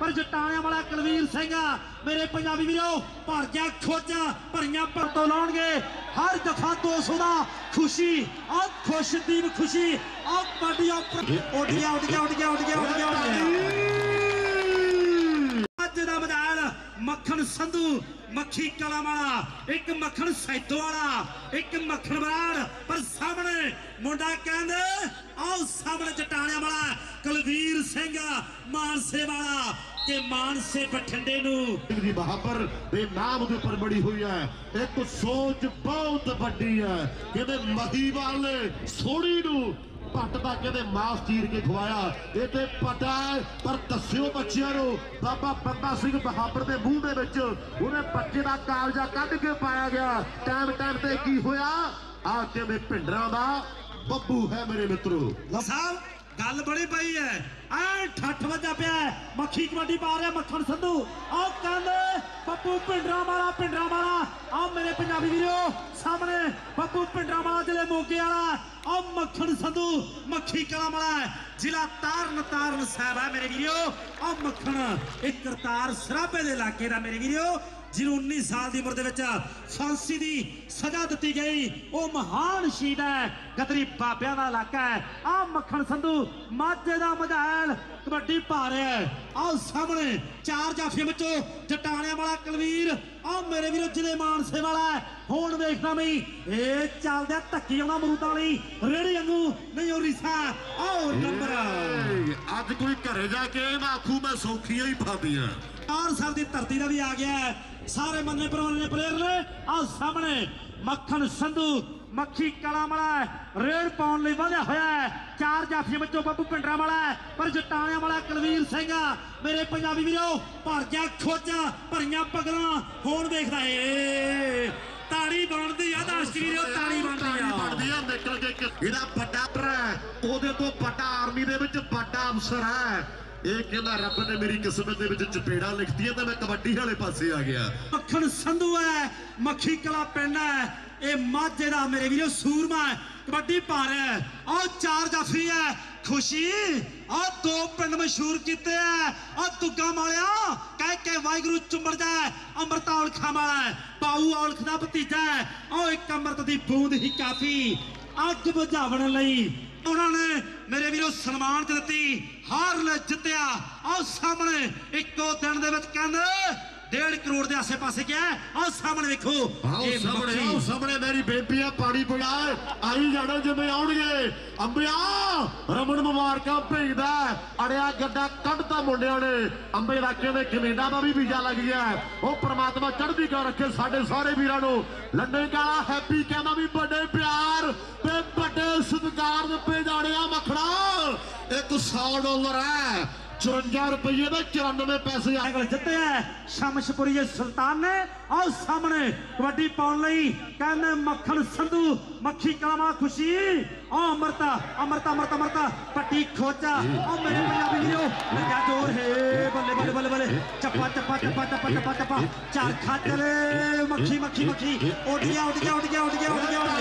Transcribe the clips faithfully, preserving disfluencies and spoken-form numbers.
पर जटाने वाला कुलवीर सिंह मेरे पंजाबी वीरो भर गया खोजा भरिया पर तो लाउणगे हर दफा दो सौ का खुशी और खुशदीप खुशी और कबड्डी उड़ गया उड़ गया उड़ गया उड़ गया उड़ गया उड़ गया मैदान मक्खन संधू मक्खी कला वाला एक मक्खन सैदो वाला एक मक्खन बराड़ पर सामने मुंडा कहंदे आओ सामने जटाने वाला कुलवीर सिंह मानसे वाला के मानसे बठिंडे नूं बहाबर दे नाम दे उपर बड़ी हुई है एक सोच बहुत बड़ी है कि महीवाल ने सोनी नूं पट बाके दे मांस चीर के खवाया ये ते पता है पर दस्सिओ बच्चियां नूं बाबा बंदा सिंह बहाबर दे मुंह दे विच उहने बच्चे दा कालजा कढ के पाया गया टाइम टाइम ते की होया आ के मैं भिंडरां दा बब्बू है मेरे मित्रों साहब गल बड़ी पई है ऐ ठठ वजा पिया मक्खी कबड्डी पा रहा मक्खन संधू आओ कहंदे बब्बू भिंडरां वाला भिंडरां वाला आओ मेरे पंजाबी वीरो सामने बब्बू भिंडरां वाला जिले मोगे वाला आओ मक्खन संधू मक्खी कला वाला जिला तारन तारन साहब है मेरे वीरो आओ मक्खन एक करतार सराबे दे इलाके दा मेरे वीरो जिन्हों उन्नीस साल की उम्र के फांसी की सजा दी गई वो महान शहीद है गदरी बाबिया का इलाका है आ मक्खन संधू माझे का मजाल कबड्डी पा रहा है आओ सामने चार जाफिया बच्चों जटाने वाला कुलवीर आओ मेरे वीरो जिले मानसे वाला है हुण वेखना मैं ये चलदा धक्की आउणा मरूदां वाली रेड़ी वांगू नहीं हो रिसा आओ नंबर अज कोई घरे जाके ना आखू मैं सौखियां ही पादियां और साहब की धरती का भी आ गया है सारे मन्ने परवाने प्लेयर ने आओ सामने मक्खन संधू मक्खी कला वाला रेड पाउण लई वधिया होया है चार जाफियां बच्चों बब्बू भिंडरां वाला पर जटाने वाला कुलवीर सिंह मेरे पंजाबी वीरो भर गया खोजा भरियां पगलां हुण देखदा है ताड़ी बनदी आ दर्शक वीरो ताड़ी बनदी आ बनदी आ निकल के इहदा बड़ा है ओदे तो बड़ा आर्मी दे विच बड़ा अफसर है ਇਹ ਕਹਿੰਦਾ ਰੱਬ ਨੇ ਮੇਰੀ ਕਿਸਮਤ ਦੇ ਵਿੱਚ ਚਪੇੜਾ ਲਿਖਤੀਆਂ ਤਾਂ ਮੈਂ ਕਬੱਡੀ ਵਾਲੇ ਪਾਸੇ ਆ ਗਿਆ ਮੱਖਣ ਸੰਧੂ ਹੈ ਮੱਖੀ ਕਲਾ ਪਿੰਡ ਹੈ ਇਹ ਮਾਝੇ ਦਾ ਮੇਰੇ ਵੀਰੋ ਸੂਰਮਾ ਹੈ ਕਬੱਡੀ ਪਾ ਰਿਹਾ ਹੈ ਆਹ ਚਾਰ ਜਾਫੀ ਹੈ खुशी और दो पिंड मशहूर किते है और दुग्गा मालिया कह के वाहिगुरु चुंबड़ जाए अमृता औलखा वाला है पाऊ औलख दा भतीजा है और एक अमृत दी बूंद ही काफी अग बुझावन लई उन्होंने मेरे वीरों सन्मान दिती हार ले जितया और सामने इको दिन दे विच कहंदे डेढ़ करोड़ के आसे पासे क्या है और सामने देखो सामने आओ सामने मेरी बेटी है पानी पिया आई जाने जिम्मे आउणगे अंबिया रमन मुबारक भेजदा अड़िया गड्ढा कढ़ता मुंडिया ने अंबे इलाके में कनेडा का भी वीजा लग गया वो परमात्मा चढ़दी कर रखे साडे सारे वीरां नूं लंडे काला हैप्पी कहना भी बड़े प्यार ते बड़े सत्कार दिते जाने आ मखड़ा एक सौ डॉलर है चौरंजा रुपये में चौरानवे पैसे जिते है शमशपुरी सुल्तान ने और सामने कबड्डी पाउण लई कहंदे मक्खन संधू मक्खी कला खुशी ओ अमृता अमृता अमृता अमृता पट्टी खोचा ओ मेरे पंजाबी वीरो लगा जोर है बल्ले बल्ले बल्ले बल्ले चप्पा चप्पा चप्पा चप्पा चप्पा चप्पा चार खा चले मक्खी मक्खी मक्खी उड़ गया उड़ गया उड़ गया उड़ गया उड़ गया उड़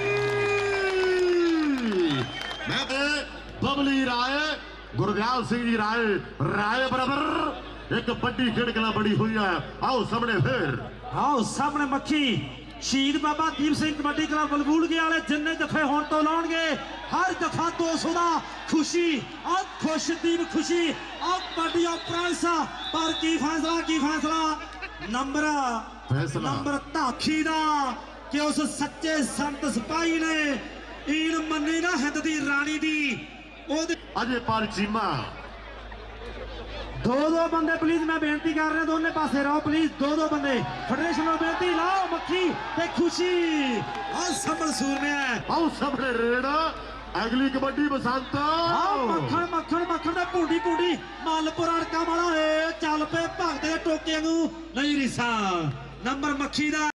गया मैं बबली राय गुरदयाल सिंह जी राय राय बराबर एक बड़ी खिड़कना बड़ी हुई है आओ सामने फिर आओ सामने मक्खी शहीद बाबा दीप सिंह कबड्डी क्लब बलबूड़गे वाले जिन्ने दफे होने तो लाउणगे हर दफा दो सौ का खुशी और खुशदीप खुशी और कबड्डी प्रांस पर की फैसला की फैसला नंबर फैसला नंबर धाखी दा कि उस सच्चे संत सिपाही ने ईन मन्नी ना हिंद दी रानी दी अजय पाल चीमा दो दो बंदे प्लीज मैं बेनती कर रहा दोनों पासे रहो प्लीज दो दो बंदे फेडरेशन में बेनती लाओ मक्खी ते खुशी और संभल सूर में है आओ सबने रेड अगली कबड्डी बसंत आओ मक्खन मक्खन मक्खन दा पूंडी पूंडी मालपुर अड़का वाला है चल पे भगते टोके नूं नहीं रिसा नंबर मक्खी दा